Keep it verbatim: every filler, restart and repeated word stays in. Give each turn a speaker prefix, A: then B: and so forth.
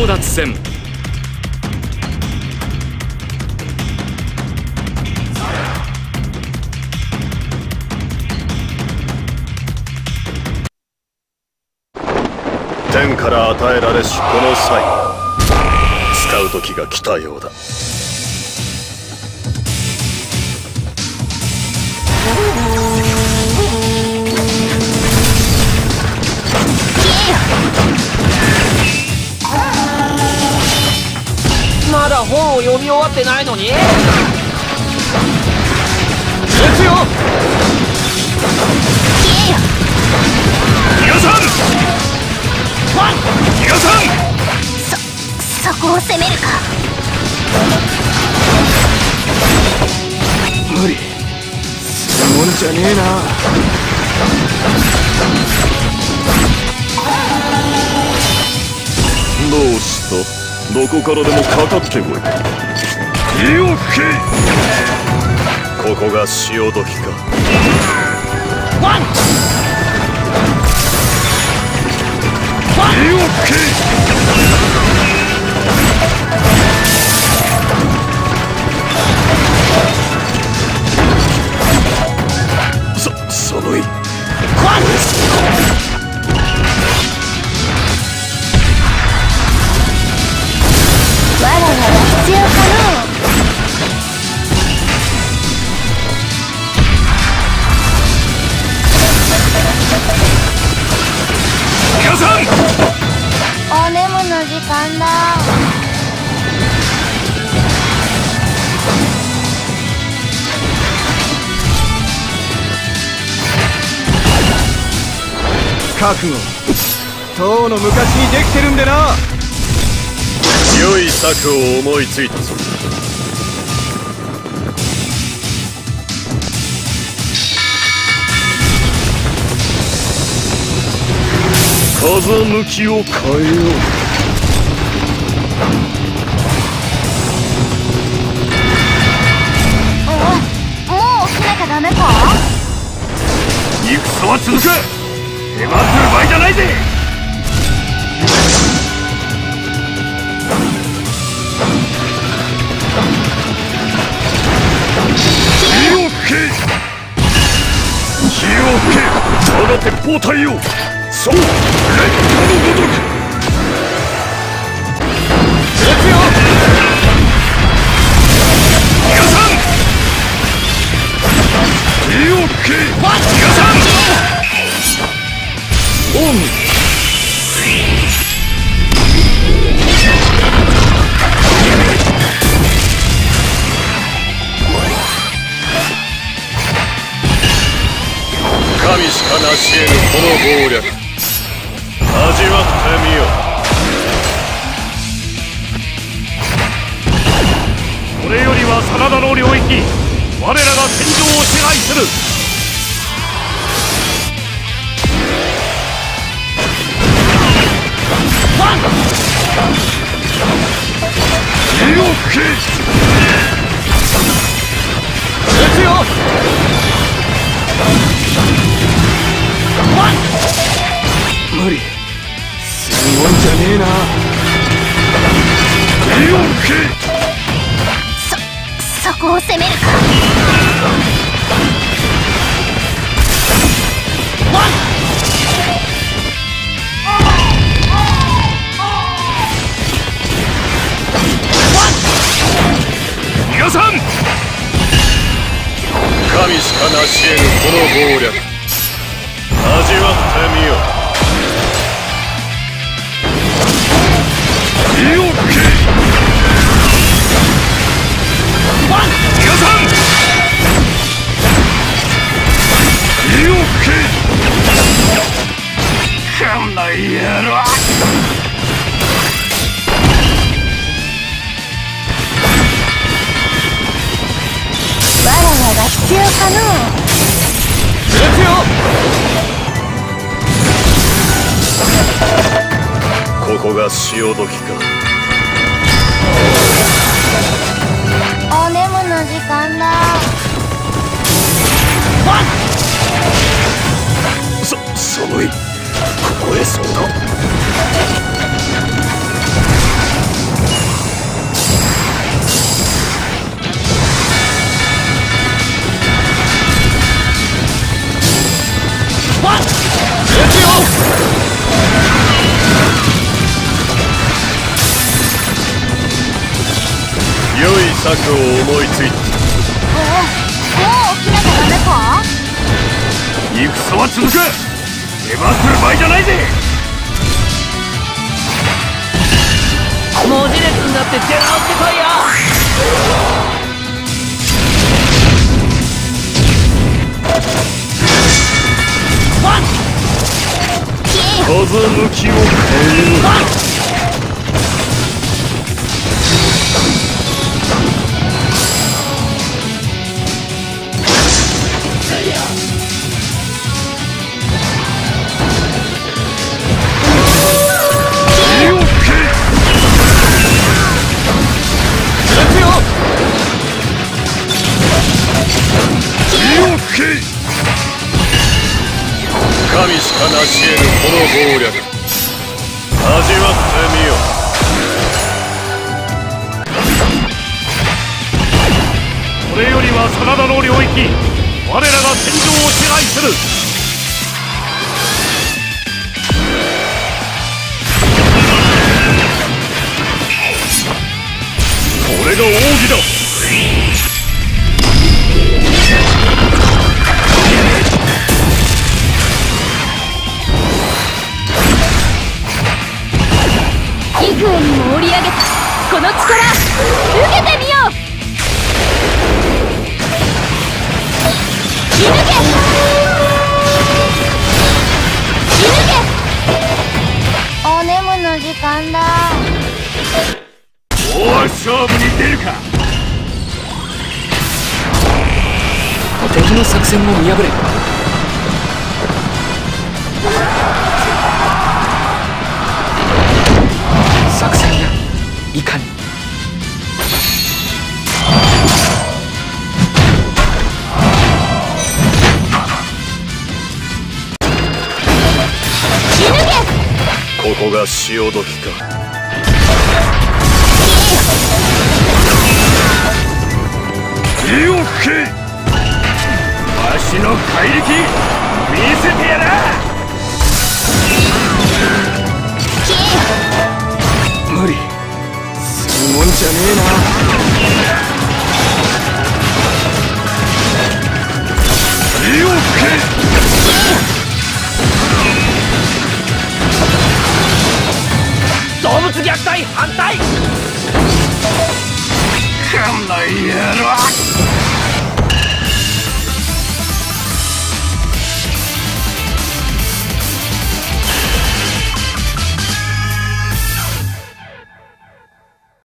A: 争奪戦。
B: 天から与えられしこの際、使う時が来たようだ。
C: まだ本を読み終わってないのに。撃つよ。
B: 皆さん皆さん、
D: そ、そこを攻めるか。
E: 無理するもんじゃねえな。
B: どうした？どこからでもかかってこい。火を吹け。ここが潮時か。
C: ワン
B: 火を吹け。そ、寒い。
D: わらわが必要かの。
B: 皆さん、
D: お眠の時間だ。
E: 覚悟とうの昔にできてるんでな。
B: 良い策を思いついたぞ。風向きを変えよう。
D: もう起きなきゃダメか。
B: 戦は続く。手間する場合じゃないぜ。火を吹け。火を吹け。我が鉄砲隊よ。そう、烈火のごとく。
C: 撃つよ。
B: 皆さん、火を吹け。皆さん、オン。神しか成し得ぬこの謀略、味わってみよう。これよりは真田の領域、我らが戦場を支配する。火を吹け。
C: 撃つよ。
E: 無理するもんじゃねえな。
B: 火を吹け。
D: そ、そこを攻めるか。
B: 皆さん、神しか成し得ぬこの謀略、味わってみよう。火を吹け。皆さん、火を吹け。この野郎。
D: わらわが必要かの。
C: 撃つよ。
B: ここが潮時か。
D: お眠の時間だ。
B: そ、寒い。凍えそうだ。 良い策を思いついた。
D: おお、もう起きなきゃダメか？
E: 戦は続く。出番する場合じゃないぜ。
C: 文字列になって出直してこいよ。ワン
B: 風向きを変えよう。
C: ワン
B: 神しか成し得るこの謀略、味わってみよ
E: これよりは真田の領域、我らが戦場を支配する。
B: これが奥義だ。
D: 幾重にも織り上げたこの力、受けてみよう。射抜け射抜け。お眠の時間だ。
E: 大勝負に出るか。
C: 敵の作戦を見破れ。作戦やいかに。
D: 射抜け。
B: ここが潮時か。
E: 火を吹け。わしの怪力見せてやら。無理するもんじゃねえな。火を吹け。
C: 動物虐待反対。
E: この野郎。